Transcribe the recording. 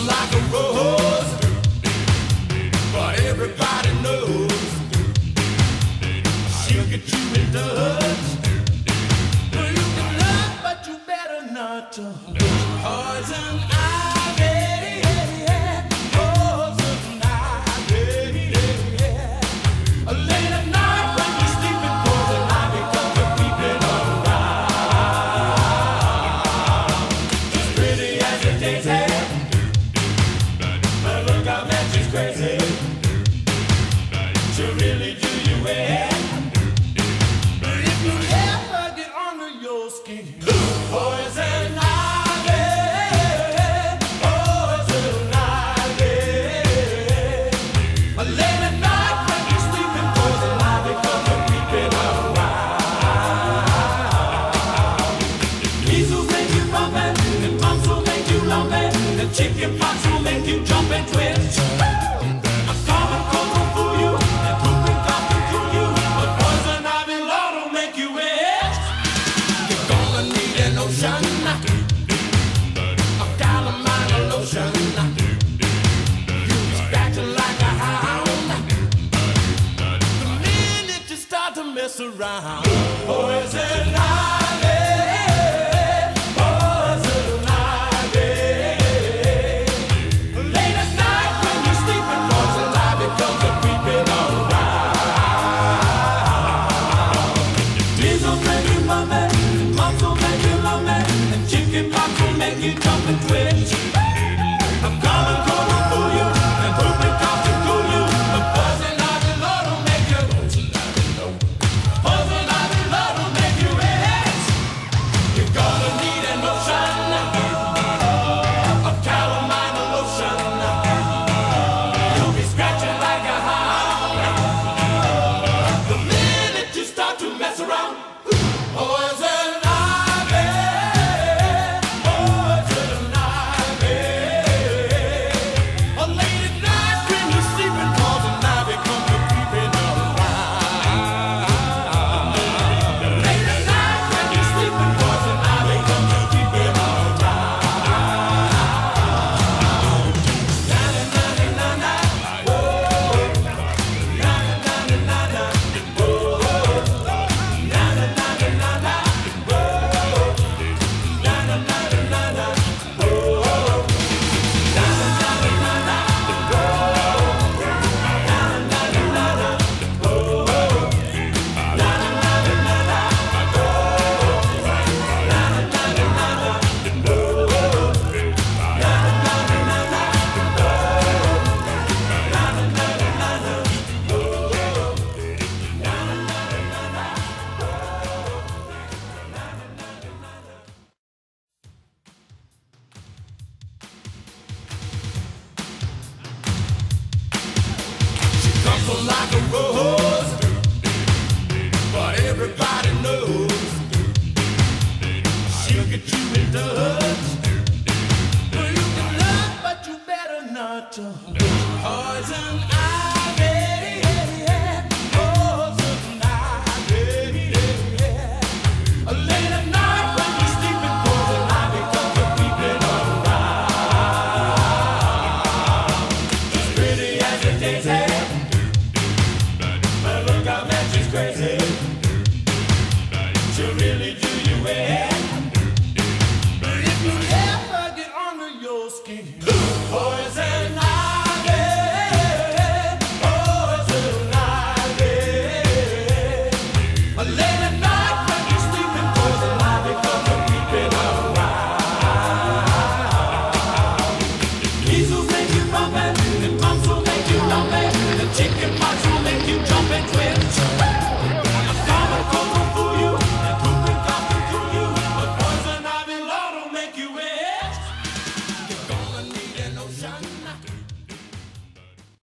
like a rose, but everybody knows she'll get you in touch. Well, you can love, but you better not poison ivy. Poison ivy. Late at night when you're sleeping, poison ivy comes creeping around. She's pretty as a daisy, but look how man, she's crazy. She'll really do you in. But if you ever get under your skin, poison ivy, poison ivy. Late at night when you're sleeping, poison ivy comes creeping around. Measles make you bumpy, and mumps will make you lumpy, and chicken pox will make you jump and twitch. A common cold will fool you, and whooping cough will cool you, but poison ivy, Lord, will make you itch. You're gonna need an ocean of calamine lotion. You'll be scratching like a hound the minute you start to mess around. Poison ivy, poison ivy. Late at night when you're sleeping, poison ivy comes creeping around. Measles make you mummy, mumps will make you lummy, and chicken pox will make you jump and twitch. A common cold will fool you, and whooping cough will cool you, but poison ivy, Lord, will make you. Poison ivy, Lord, will make you itch. You're gonna need an ocean of calamine lotion. You'll be scratching like a hound the minute you start to mess around. Poison ivy, poison ivy. Late at night when you're sleeping, poison ivy comes creeping around. Late at night when you're sleeping, poison ivy comes creeping around. Na-na-na-na-na-na, whoa. Na-na-na-na-na-na, whoa. Na-na-na-na-na-na, whoa. Na-na-na-na-na-na, whoa. Na-na-na-na-na-na, she comes like a rose, but everybody knows she'll get you in touch. Well, you can love, but you better not poison ivy, poison ivy. Late at night when you're sleeping, poison ivy comes creeping around. She's pretty as a daisy, but look how man, she's crazy. She'll really do